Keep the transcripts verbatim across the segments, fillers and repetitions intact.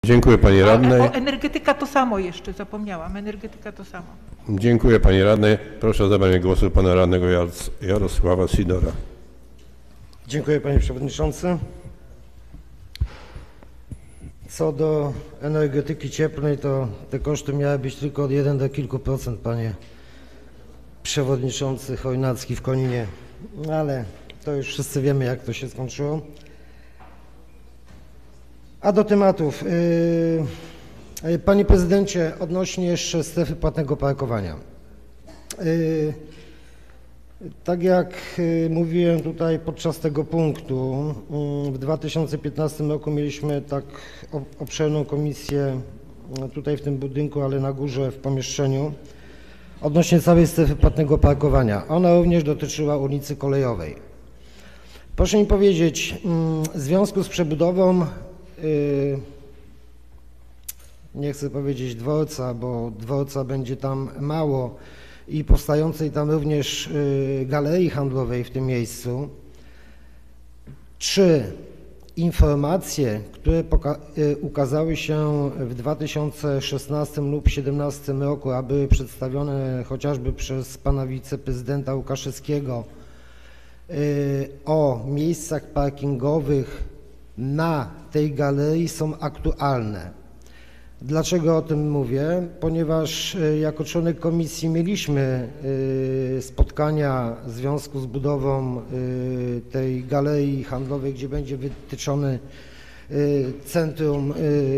Dziękuję pani radnej. O, energetyka to samo jeszcze, zapomniałam. Energetyka to samo. Dziękuję pani radnej. Proszę o zabranie głosu pana radnego Jarosława Sidora. Dziękuję panie przewodniczący. Co do energetyki cieplnej, to te koszty miały być tylko od jeden do kilku procent, panie przewodniczący Chojnacki w Koninie, ale to już wszyscy wiemy, jak to się skończyło. A do tematów. Panie prezydencie, odnośnie jeszcze strefy płatnego parkowania. Tak jak mówiłem tutaj podczas tego punktu, w dwa tysiące piętnastym roku mieliśmy tak obszerną komisję tutaj w tym budynku, ale na górze w pomieszczeniu, odnośnie całej strefy płatnego parkowania. Ona również dotyczyła ulicy Kolejowej. Proszę mi powiedzieć, w związku z przebudową, nie chcę powiedzieć dworca, bo dworca będzie tam mało, i powstającej tam również galerii handlowej w tym miejscu, czy informacje, które ukazały się w dwa tysiące szesnastym lub dwa tysiące siedemnastym roku, a były przedstawione chociażby przez pana wiceprezydenta Łukaszewskiego, o miejscach parkingowych na tej galerii, są aktualne? Dlaczego o tym mówię? Ponieważ jako członek komisji mieliśmy spotkania w związku z budową tej galerii handlowej, gdzie będzie wytyczone centrum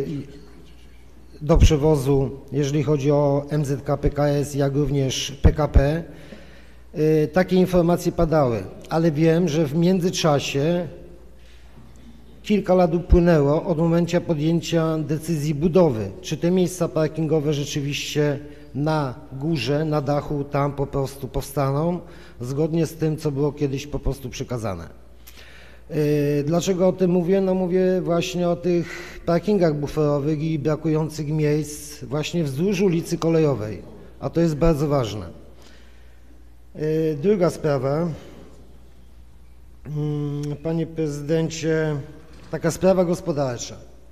do przewozu, jeżeli chodzi o M Z K P K S, jak również P K P. Takie informacje padały, ale wiem, że w międzyczasie kilka lat upłynęło od momentu podjęcia decyzji budowy. Czy te miejsca parkingowe rzeczywiście na górze, na dachu tam po prostu powstaną, zgodnie z tym, co było kiedyś po prostu przekazane. Dlaczego o tym mówię? No mówię właśnie o tych parkingach buferowych i brakujących miejsc właśnie wzdłuż ulicy Kolejowej, a to jest bardzo ważne. Druga sprawa, panie prezydencie, taka sprawa gospodarcza.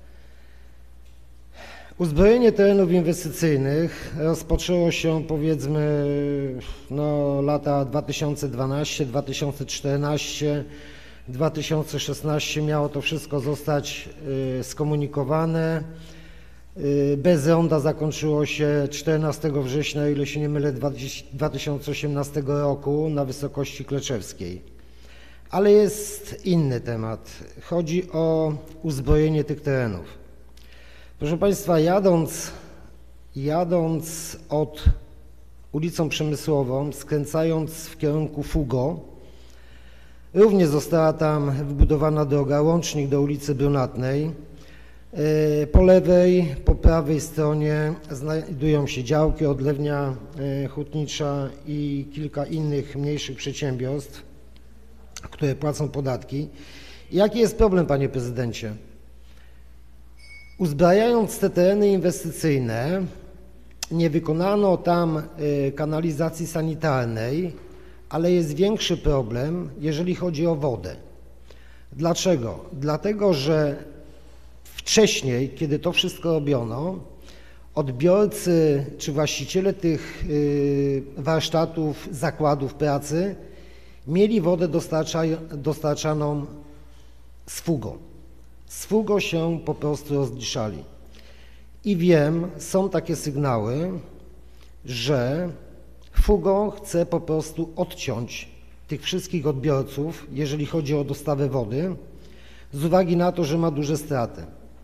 Uzbrojenie terenów inwestycyjnych rozpoczęło się, powiedzmy, no, lata dwa tysiące dwunasty, dwa tysiące czternasty, dwa tysiące szesnasty. Miało to wszystko zostać y, skomunikowane. Y, bez ronda zakończyło się czternastego września, o ile się nie mylę, dwa tysiące osiemnastego roku na wysokości Kleczewskiej. Ale jest inny temat. Chodzi o uzbrojenie tych terenów. Proszę państwa, jadąc, jadąc od ulicą Przemysłową, skręcając w kierunku Fugo, również została tam wybudowana droga, łącznik do ulicy Brunatnej. Po lewej, po prawej stronie znajdują się działki, odlewnia hutnicza i kilka innych mniejszych przedsiębiorstw, które płacą podatki. Jaki jest problem, panie prezydencie? Uzbrajając te tereny inwestycyjne, nie wykonano tam kanalizacji sanitarnej, ale jest większy problem, jeżeli chodzi o wodę. Dlaczego? Dlatego, że wcześniej, kiedy to wszystko robiono, odbiorcy czy właściciele tych warsztatów, zakładów pracy mieli wodę dostarcza, dostarczaną z Fugo. Z Fugo się po prostu rozliczali. I wiem, są takie sygnały, że Fugo chce po prostu odciąć tych wszystkich odbiorców, jeżeli chodzi o dostawę wody, z uwagi na to, że ma duże straty.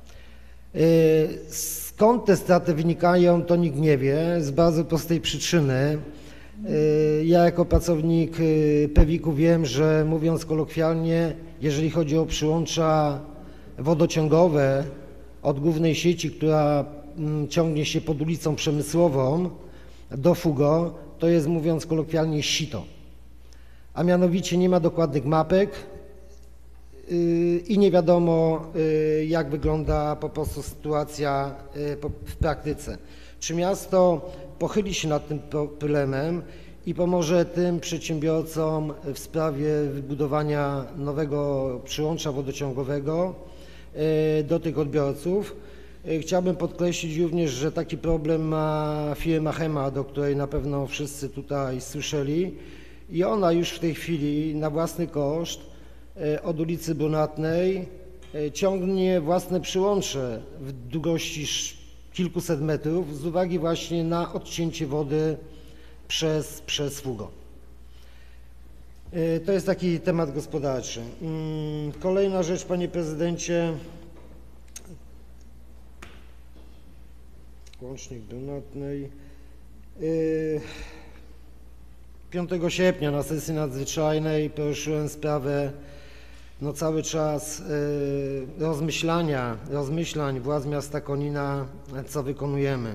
Skąd te straty wynikają, to nikt nie wie, z bardzo prostej przyczyny. Ja jako pracownik Pewiku wiem, że mówiąc kolokwialnie, jeżeli chodzi o przyłącza wodociągowe od głównej sieci, która ciągnie się pod ulicą Przemysłową do Fugo, to jest, mówiąc kolokwialnie, sito. A mianowicie nie ma dokładnych mapek i nie wiadomo, jak wygląda po prostu sytuacja w praktyce. Czy miasto pochyli się nad tym problemem i pomoże tym przedsiębiorcom w sprawie wybudowania nowego przyłącza wodociągowego do tych odbiorców, Y, Chciałbym podkreślić również, że taki problem ma firma Hemat, o której na pewno wszyscy tutaj słyszeli i ona już w tej chwili na własny koszt y, od ulicy Brunatnej y, ciągnie własne przyłącze w długości sz- kilkuset metrów z uwagi właśnie na odcięcie wody przez, przez Fugo. Y, To jest taki temat gospodarczy. Mm, Kolejna rzecz, panie prezydencie. Łącznik Brunatnej. Y, piątego sierpnia na sesji nadzwyczajnej poruszyłem sprawę no cały czas y, rozmyślania, rozmyślań władz miasta Konina, co wykonujemy.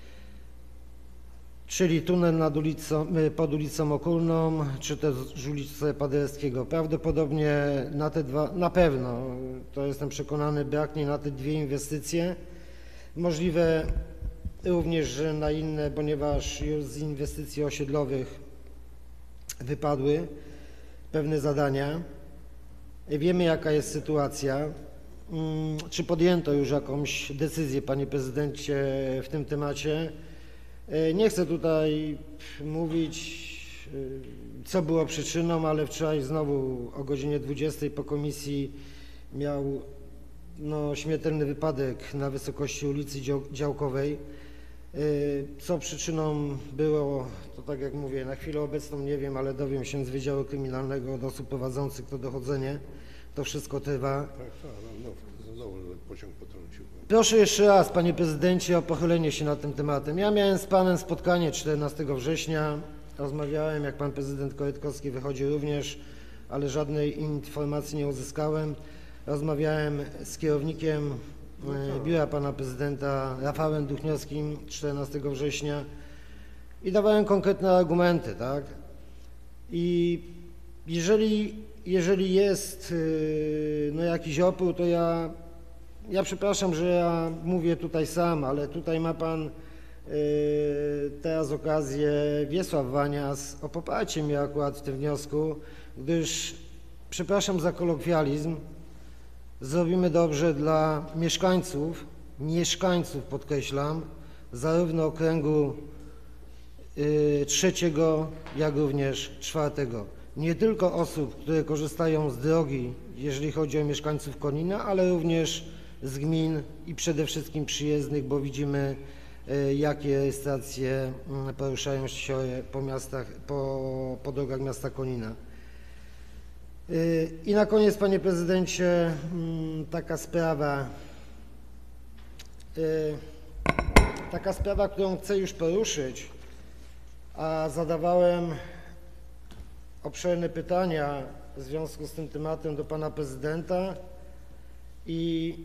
Czyli tunel nad ulicą, y, pod ulicą Okulną, czy też ulicę Paderewskiego. Prawdopodobnie na te dwa, na pewno, to jestem przekonany, braknie na te dwie inwestycje. Możliwe również, że na inne, ponieważ już z inwestycji osiedlowych wypadły pewne zadania. Wiemy, jaka jest sytuacja. Mm, Czy podjęto już jakąś decyzję, panie prezydencie, w tym temacie? E, Nie chcę tutaj mówić, e, co było przyczyną, ale wczoraj znowu o godzinie dwudziestej po komisji miał no, śmiertelny wypadek na wysokości ulicy Dział- Działkowej. E, Co przyczyną było, to tak jak mówię, na chwilę obecną nie wiem, ale dowiem się z Wydziału Kryminalnego od osób prowadzących to dochodzenie. To wszystko trwa. Tak, tak, no, no, znowu pociąg potrącił. Proszę jeszcze raz, panie prezydencie, o pochylenie się nad tym tematem. Ja miałem z panem spotkanie czternastego września. Rozmawiałem, jak pan prezydent Korytkowski wychodzi również, ale żadnej informacji nie uzyskałem. Rozmawiałem z kierownikiem e, biura pana prezydenta Rafałem Duchniowskim czternastego września i dawałem konkretne argumenty, tak? I jeżeli, jeżeli jest yy, no, jakiś opór, to ja, ja przepraszam, że ja mówię tutaj sam, ale tutaj ma pan yy, teraz okazję, Wiesław Wanias, o poparcie mnie akurat w tym wniosku, gdyż, przepraszam za kolokwializm, zrobimy dobrze dla mieszkańców, mieszkańców podkreślam, zarówno okręgu y, trzeciego, jak również czwartego. Nie tylko osób, które korzystają z drogi, jeżeli chodzi o mieszkańców Konina, ale również z gmin i przede wszystkim przyjezdnych, bo widzimy, y, jakie stacje y, poruszają się po miastach, po, po drogach miasta Konina. I na koniec, panie prezydencie, taka sprawa, taka sprawa, którą chcę już poruszyć, a zadawałem obszerne pytania w związku z tym tematem do pana prezydenta i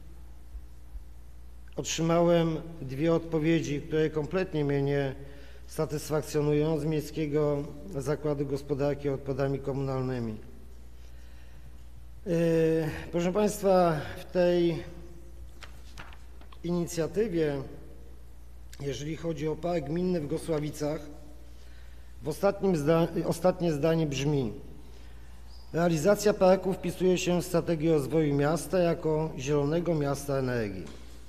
otrzymałem dwie odpowiedzi, które kompletnie mnie nie satysfakcjonują z Miejskiego Zakładu Gospodarki Odpadami Komunalnymi. Proszę państwa, w tej inicjatywie, jeżeli chodzi o park gminny w Gosławicach, w ostatnim zda ostatnie zdanie brzmi: realizacja parku wpisuje się w strategię rozwoju miasta jako zielonego miasta energii.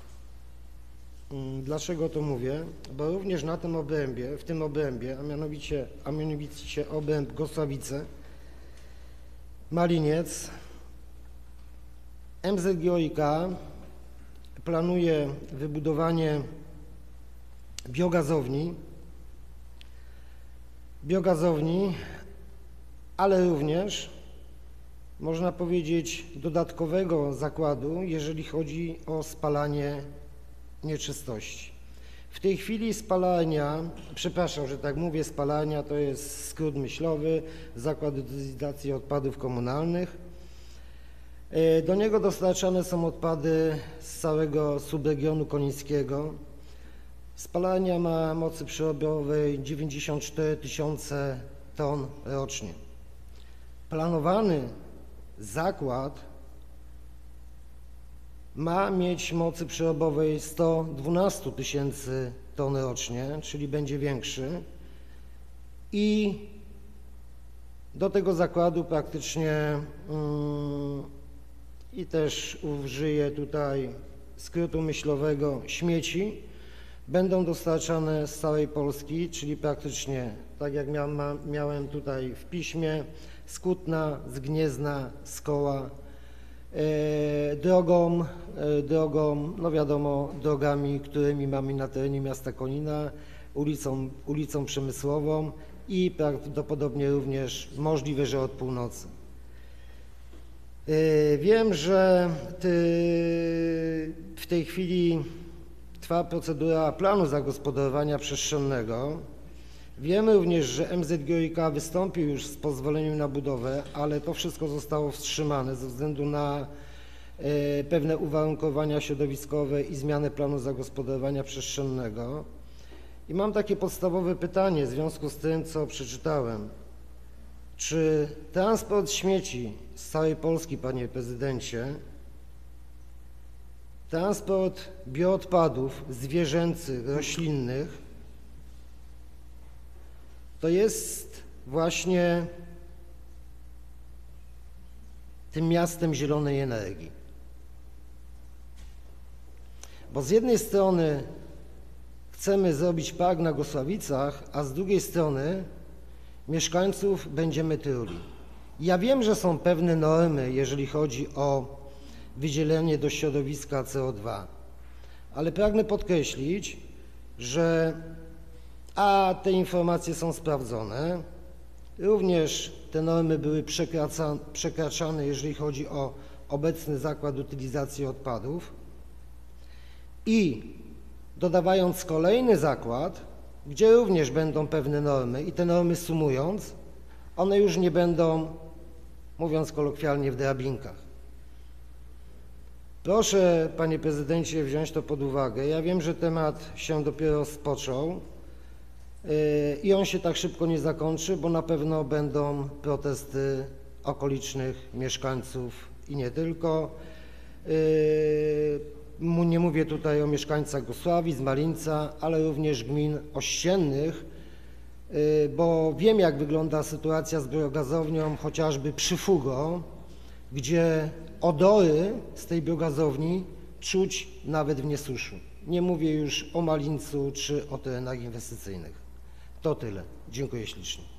Dlaczego to mówię? Bo również na tym obrębie, w tym obrębie, a mianowicie, a mianowicie obręb Gosławice, Maliniec, M Z G O I K planuje wybudowanie biogazowni, biogazowni, ale również, można powiedzieć, dodatkowego zakładu, jeżeli chodzi o spalanie nieczystości. W tej chwili spalarnia, przepraszam, że tak mówię, spalarnia to jest skrót myślowy, Zakład Decyzji Odpadów Komunalnych. Do niego dostarczane są odpady z całego subregionu konińskiego. Spalarnia ma mocy przerobowej dziewięćdziesiąt cztery tysiące ton rocznie. Planowany zakład ma mieć mocy przerobowej sto dwanaście tysięcy ton rocznie, czyli będzie większy, i do tego zakładu praktycznie yy, i też użyję tutaj skrótu myślowego śmieci będą dostarczane z całej Polski, czyli praktycznie tak jak mia ma, miałem tutaj w piśmie, z Kutna, z Gniezna, z Koła, e, drogą, e, drogą, no wiadomo, drogami, którymi mamy na terenie miasta Konina, ulicą, ulicą Przemysłową i prawdopodobnie również możliwe, że od północy. E, wiem, że ty, w tej chwili trwa procedura planu zagospodarowania przestrzennego. Wiemy również, że M Z G O I K wystąpił już z pozwoleniem na budowę, ale to wszystko zostało wstrzymane ze względu na e, pewne uwarunkowania środowiskowe i zmianę planu zagospodarowania przestrzennego. I mam takie podstawowe pytanie w związku z tym, co przeczytałem. Czy transport śmieci z całej Polski, panie prezydencie, transport bioodpadów zwierzęcych, roślinnych, to jest właśnie tym miastem zielonej energii? Bo z jednej strony chcemy zrobić park na Gosławicach, a z drugiej strony mieszkańców będziemy truli. Ja wiem, że są pewne normy, jeżeli chodzi o wydzielenie do środowiska C O dwa, ale pragnę podkreślić, że a te informacje są sprawdzone, również te normy były przekraczane, jeżeli chodzi o obecny zakład utylizacji odpadów i dodawając kolejny zakład, gdzie również będą pewne normy i te normy sumując, one już nie będą, mówiąc kolokwialnie, w drabinkach. Proszę, panie prezydencie, wziąć to pod uwagę. Ja wiem, że temat się dopiero rozpoczął i on się tak szybko nie zakończy, bo na pewno będą protesty okolicznych mieszkańców i nie tylko. Nie mówię tutaj o mieszkańcach Gosławic, Malinca, ale również gmin ościennych, bo wiem, jak wygląda sytuacja z biogazownią chociażby przy Fugo, gdzie odory z tej biogazowni czuć nawet w Niesuszu. Nie mówię już o Malincu czy o terenach inwestycyjnych. To tyle. Dziękuję ślicznie.